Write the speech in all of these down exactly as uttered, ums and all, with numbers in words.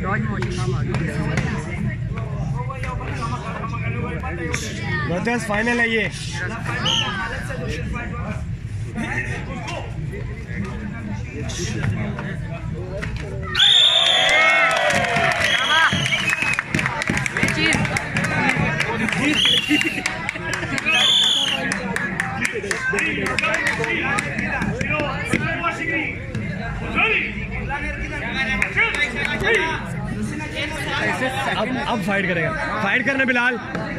Brothers final है ये। अब अब फाइट करेगा, फाइट करना बिलाल।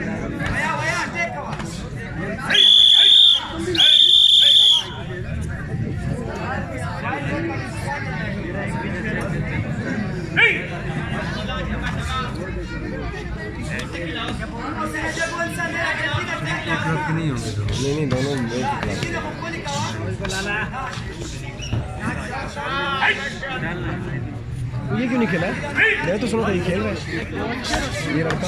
नहीं होंगे नहीं नहीं दोनों ये क्यों नहीं खेला? मैं तो सुना था ये खेल रहा है ये लड़का।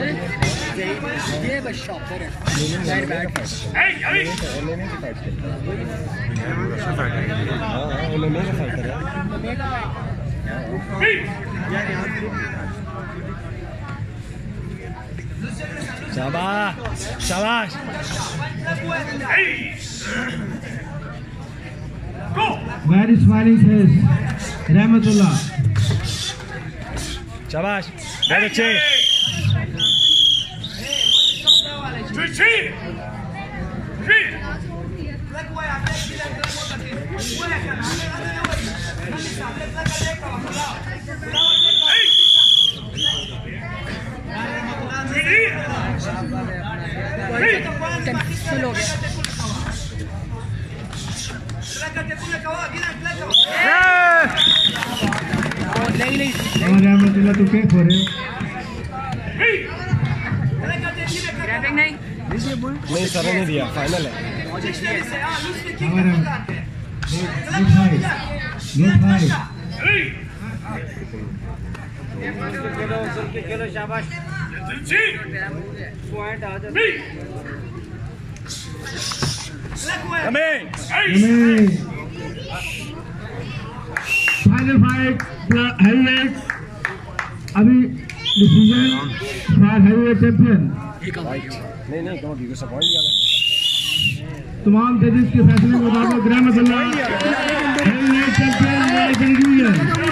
ये बस शॉपर है, साइड बैट फाइट एमएमए की फाइट खेलता है। हां एमएमए का फाइटर है। शाबाश शाबाश। Very smiling face, rehmatullah. शाबाश बहुत अच्छे। और रहमतुल्लाह तो क्या हो रहे हो? नहीं सर ने दिया, फाइनल है। हमारा गुड फाइट, गुड फाइट। खेलो शाबाश। पॉइंट आ जाए। Final fight heavyweight. अभी डिसीजन फॉर हेवीवेट चैंपियन। नहीं नहीं तो बिल्कुल सब पॉइंट दिया। तमाम जजेस के फैसले के मुताबिक रहमतुल्लाह हेवीवेट चैंपियन।